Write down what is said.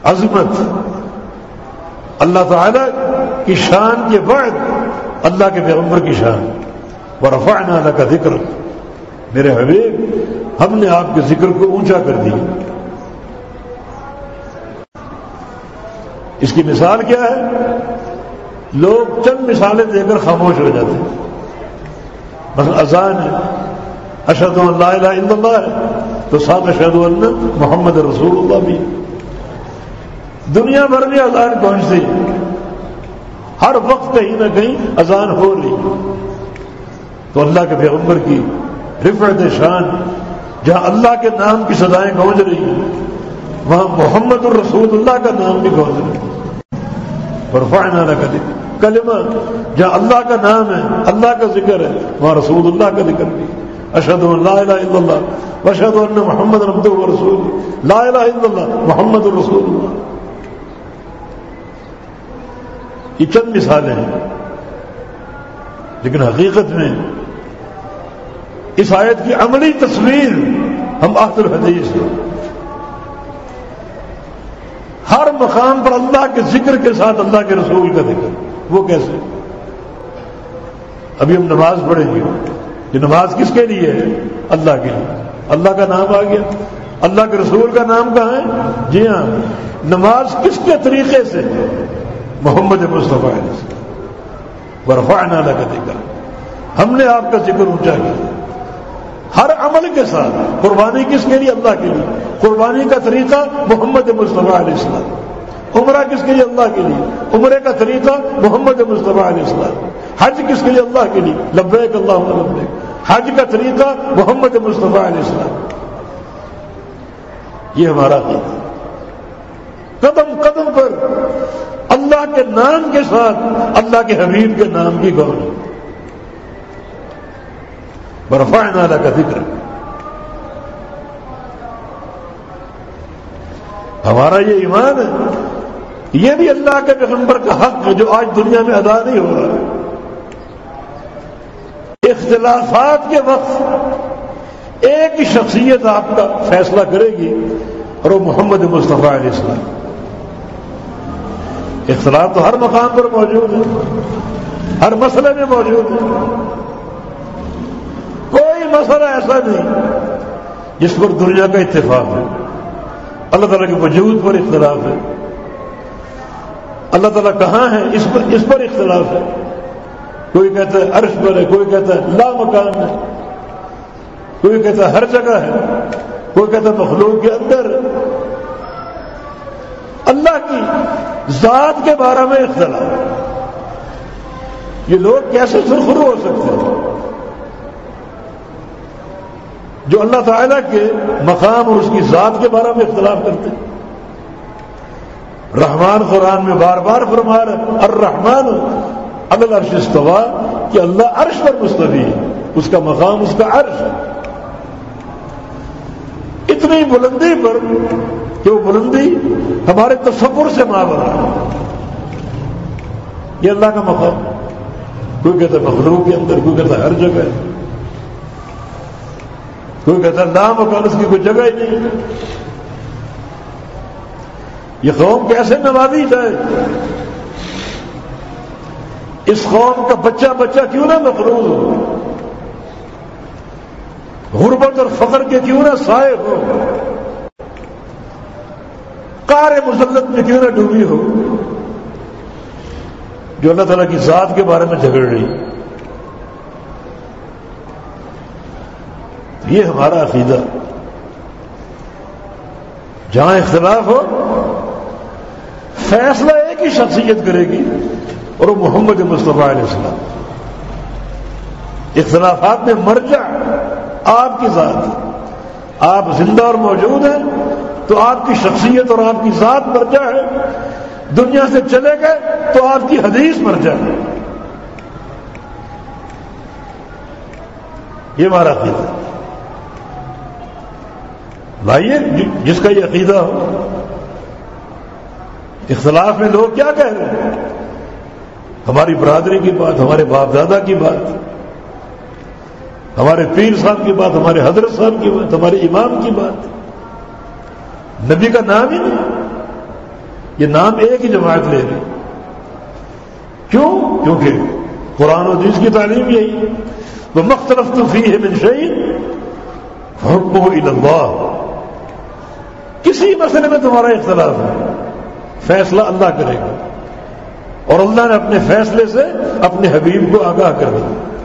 عظمت، اللہ تعالی کی شان کے بعد اللہ کے پیغمبر کی شان. ورفعنا لك ذکرک، میرے حبیب ہم نے آپ کے ذکر کو اونچا کر دیا. اس کی مثال کیا ہے؟ لوگ چند مثالیں دے کر خاموش ہو جاتے ہیں. مثلا اذان ہے، اشہد ان لا الہ الا اللہ ہے، تو ساتھ اشہد ان محمد رسول اللہ بھی. دنیا بھر میں اذان پہنچتی ہے، ہر وقت کہیں نہ کہیں اذان ہو رہی. تو اللہ کے پیغمبر کی رفعت شان، جہاں اللہ کے نام کی صدائیں گونج رہی ہیں، وہاں محمد الرسول اللہ کا نام بھی گونج رہا ہے. ورفعنا لك ذکرک، کلمہ جہاں اللہ کا نام ہے، اللہ کا ذکر ہے، وہاں رسول اللہ کا ذکر بھی. اشہد ان لا الہ الا اللہ واشہد ان محمد عبدہ ورسولہ، لا الہ الا اللہ محمد الرسول اللہ. یہ چند مثالیں ہیں، لیکن حقیقت میں اس آیت کی عملی تصویر ہم اہل الحدیث ہیں. ہر مقام پر اللہ کے ذکر کے ساتھ اللہ کے رسول کا ذکر. وہ کیسے؟ ابھی ہم نماز پڑھیں گے، یہ نماز کس کے لیے ہے؟ اللہ کے لیے. اللہ کا نام آ گیا، اللہ کے رسول کا نام کہاں ہے؟ جی ہاں، نماز کس کے طریقے سے؟ محمد مصطفیٰ علیہ السلام. ورفعنا لك ذکرک، ہم نے آپ کا ذکر اونچا کیا. ہر عمل کے ساتھ. قربانی کس کے لیے؟ اللہ کے لیے. قربانی کا طریقہ محمد مصطفیٰ علیہ السلام. عمرہ کس کے لیے؟ اللہ کے لیے. عمرے کا طریقہ محمد مصطفیٰ علیہ السلام. حج کس کے لیے؟ اللہ کے لیے. لبیک اللہم لبیک، حج کا طریقہ محمد مصطفیٰ علیہ السلام. یہ ہمارا عقیدہ. قدم قدم پر اللہ کے نام کے ساتھ اللہ کے حبیب کے نام کی گونج. ورفعنا لك ذکرک، ہمارا یہ ایمان ہے. یہ بھی اللہ کے پیغمبر کا حق ہے جو آج دنیا میں ادا نہیں ہو رہا ہے. اختلافات کے وقت ایک ہی شخصیت آپ کا فیصلہ کرے گی اور وہ محمد مصطفیٰ علیہ السلام. اختلاف تو ہر مقام پر موجود ہے، ہر مسئلے میں موجود ہے. کوئی مسئلہ ایسا نہیں جس پر دنیا کا اتفاق ہے. اللہ تعالیٰ کے وجود پر اختلاف ہے، اللہ تعالیٰ کہاں ہے اس پر اختلاف ہے. کوئی کہتا ہے عرش پر ہے، کوئی کہتا ہے لا مکان ہے، کوئی کہتا ہے ہر جگہ ہے، کوئی کہتا ہے مخلوق کے اندر. اللہ کی ذات کے بارے میں اختلاف. یہ لوگ کیسے سرخرو ہو سکتے ہیں جو اللہ تعالیٰ کے مقام اور اس کی ذات کے بارے میں اختلاف کرتے ہیں؟ رحمان قرآن میں بار بار فرما رہا ہے الرحمن علی العرش استویٰ، کہ اللہ عرش پر مستوی ہے، اس کا مقام اس کا عرش ہے. اتنی بلندی پر کہ وہ بلندی ہمارے تصور سے ماورا ہے. یہ اللہ کا مقام. کوئی کہتا ہے مخلوق کے اندر، کوئی کہتا ہے ہر جگہ ہے، کوئی کہتا ہے لا مکان، اس کی کوئی جگہ ہی نہیں. یہ قوم کیسے نوازی جائے؟ اس قوم کا بچہ بچہ کیوں نہ مقروض ہو، غربت اور فقر کے کیوں نہ سائے ہو، قعر مسلط میں کیوں نہ ڈوبی ہو، جو اللہ تعالیٰ کی ذات کے بارے میں جھگڑ رہی. یہ ہمارا عقیدہ. جہاں اختلاف ہو فیصلہ ایک ہی شخصیت کرے گی اور وہ محمد مصطفیٰ علیہ السلام. اختلافات میں مرجع آپ کی ذات ہے. آپ زندہ اور موجود ہیں تو آپ کی شخصیت اور آپ کی ذات مرجع ہے. دنیا سے چلے گئے تو آپ کی حدیث مرجع ہے. یہ ہمارا عقیدہ ہے. لائیے جس کا یہ عقیدہ ہو. اختلاف میں لوگ کیا کہہ رہے ہیں؟ ہماری برادری کی بات، ہمارے باپ دادا کی بات، ہمارے پیر صاحب کی بات، ہمارے حضرت صاحب کی بات، ہمارے امام کی بات، نبی کا نام ہی نہیں. یہ نام ایک ہی جماعت لے رہی. کیوں؟ کیونکہ قرآن و حدیث کی تعلیم یہی ہے. وَمَا اخْتَلَفْتُمْ فِيهِ مِنْ شَيْءٍ فَحُكْمُهُ إِلَى اللَّهِ. کسی مسئلے میں تمہارا اختلاف ہے، فیصلہ اللہ کرے گا، اور اللہ نے اپنے فیصلے سے اپنے حبیب کو آگاہ کر دیا.